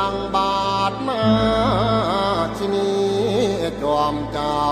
งบาทมาชินีจอมเจ้า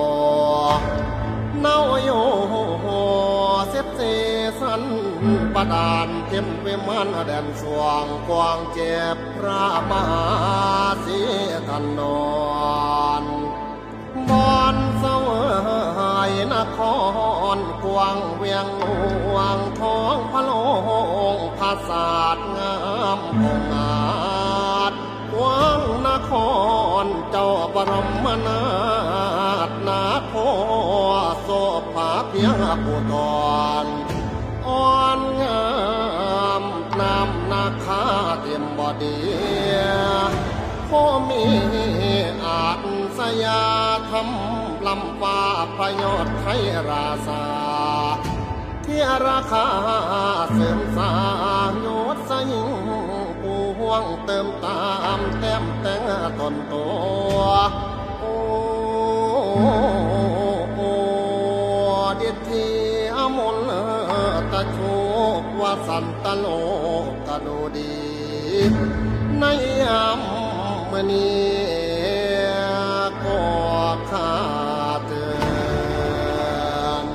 เนาโยเสพเสสันประดานเต็มเปมันแดนสวงกวางเจ็บพระมหาเสตันนอนบอนเสวยนครกวางเวียงหลวงท้องพระโลงภาษาดงามองอาจกวางนครเจ้าบรมนาถนาโคโสภาเพียงผู้ตอนอ่อนงามนำนาคาเต็มบดีพ่อมีอาจสยาทำลำฟ้าพระยอดไทยราษาที่ราคาเสริมสร้างยศสยิ่งผู้ห่วงเติมตามแต้มแต่งตนตัวโอ้เด็ดที่อมลตะโชกว่าสันตโลกะดูดีในยามเมื่อนี้ก็ขาดเตือน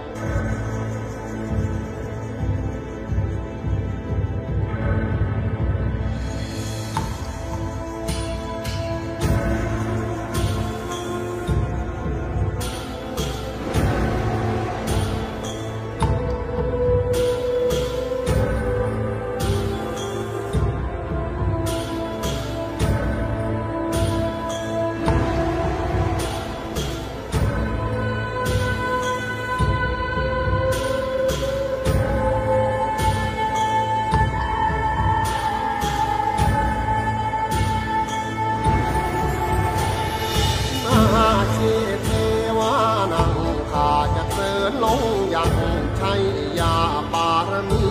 ลงยังชัยยาบารมี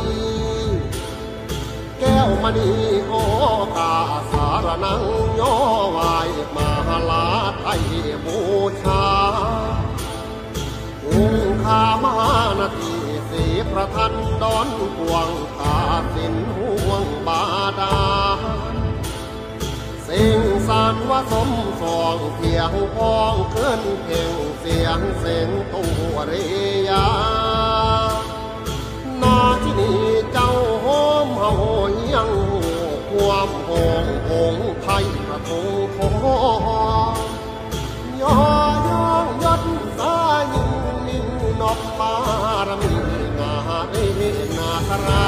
แก้วมณีโอกาสารนังย่อไหวมาลาไทยบูชาองค์ข้ามหานาทีสีประทันดอนกวงตาสินห่วงบาดาสิ่งสารว่าสมสองเพียงพองเกินเพ่งเสียงเสียงตัวเรียนาที่นี่เจ้าโฮมเฮายังความหงหงไทยประตูทองย่อย่องยศสายิงนิ่งนกบารมีนาเอนาครา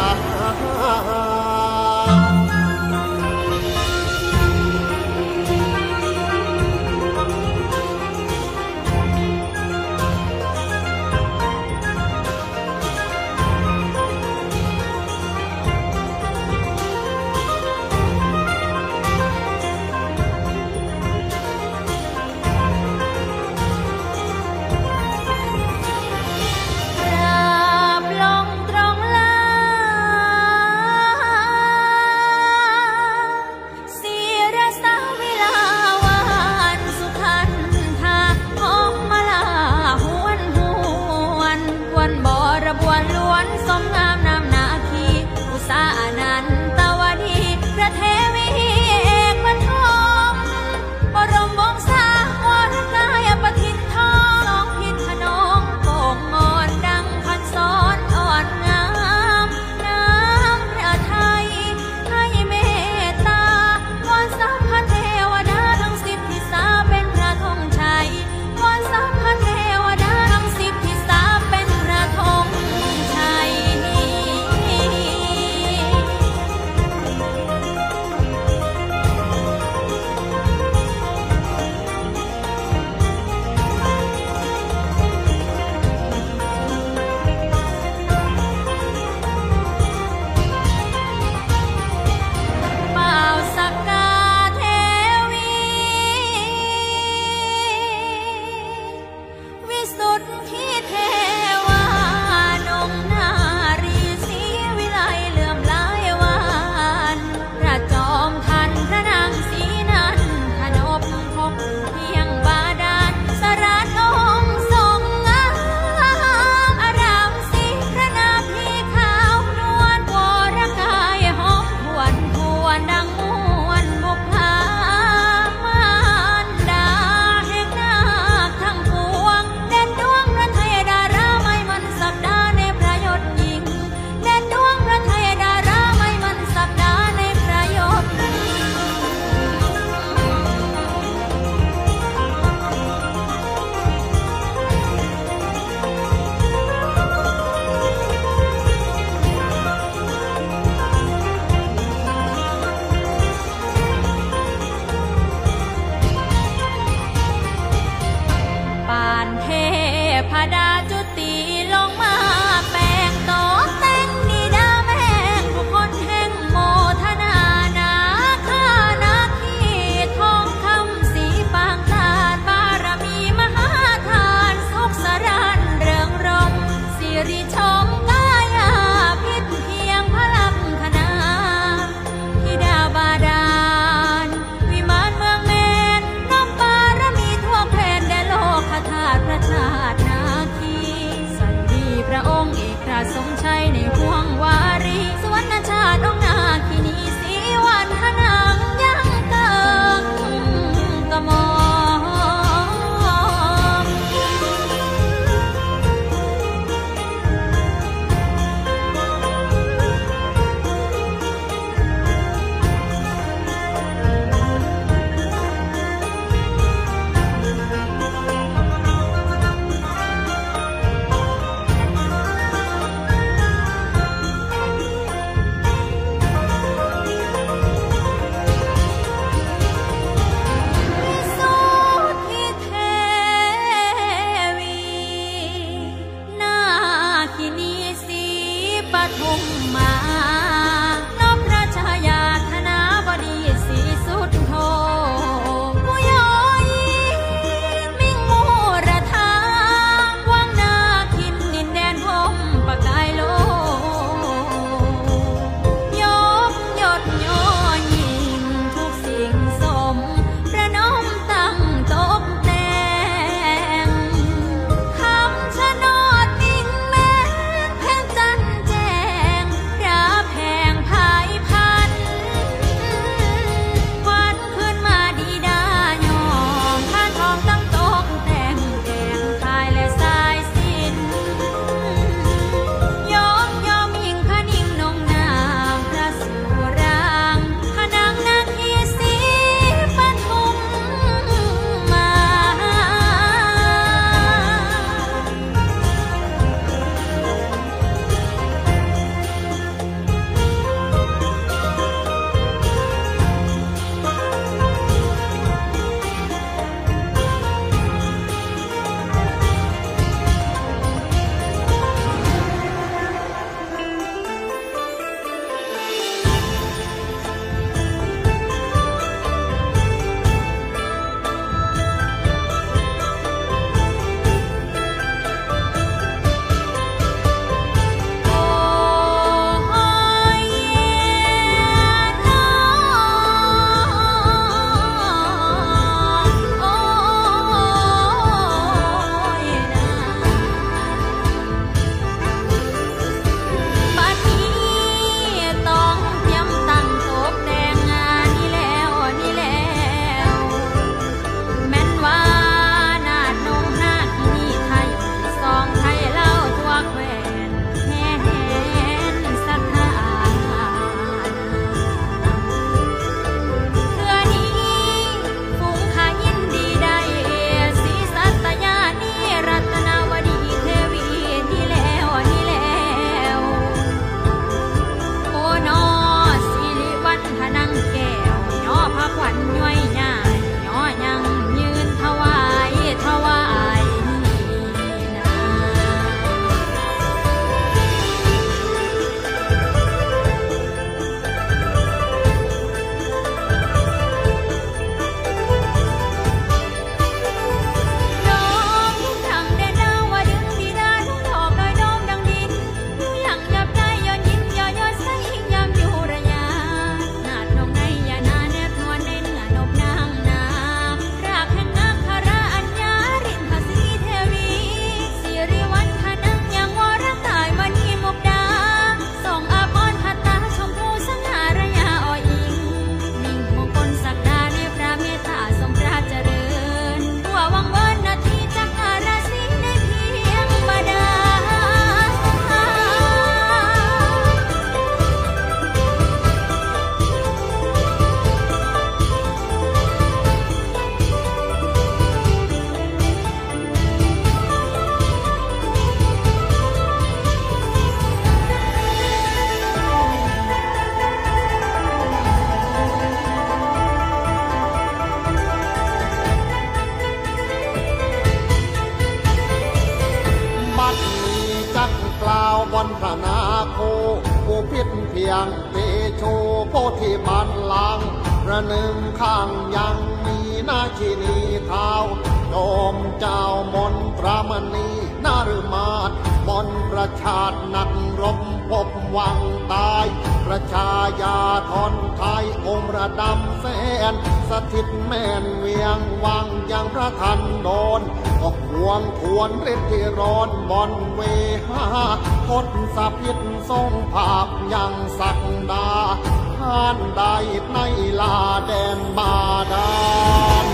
บานลังระหนึ่งข้างยังมีนาคีนีเท้าโยมเจ้ามนตรามณีนาฤมาศมนประชาตินักรบพบวังตายประชายาทอนไทยองค์ระดำแสนสถิตแม่นเวียงวังยังพระทันโดนก็ห่วงทวนฤทธิร้อนบอนเวหาทศสะพิษทรงภาพยังศักดาท่านได้ในลาแดนบาดาล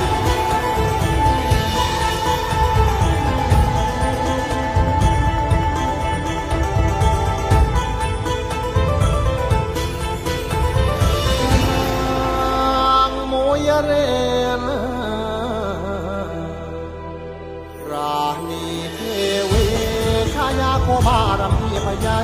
เรนราณีเทวีชายาโคบารมีพญา